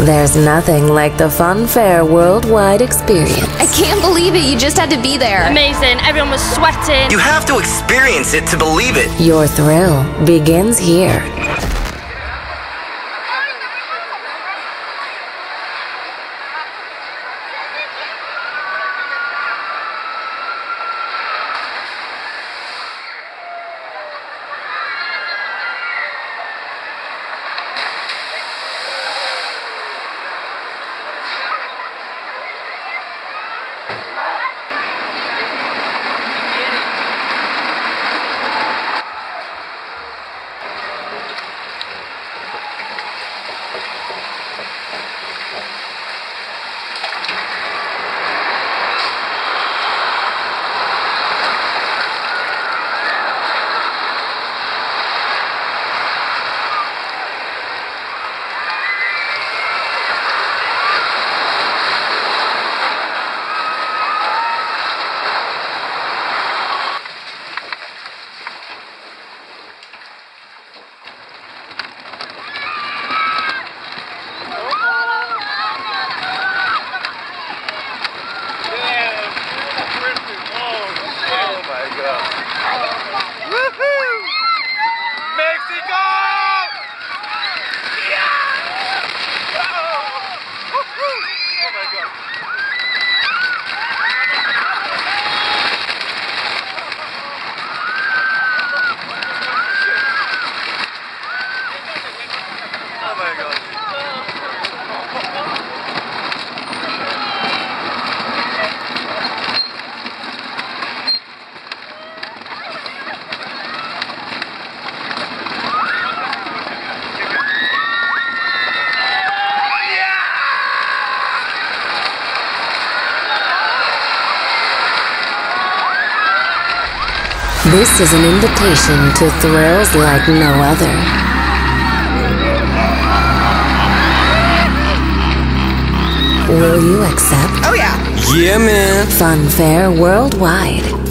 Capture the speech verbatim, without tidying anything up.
There's nothing like the Funfair Worldwide experience. I can't believe it. You just had to be there. Amazing. Everyone was sweating. You have to experience it to believe it. Your thrill begins here. This is an invitation to thrills like no other. Will you accept? Oh yeah. Yeah, man. Funfair Worldwide.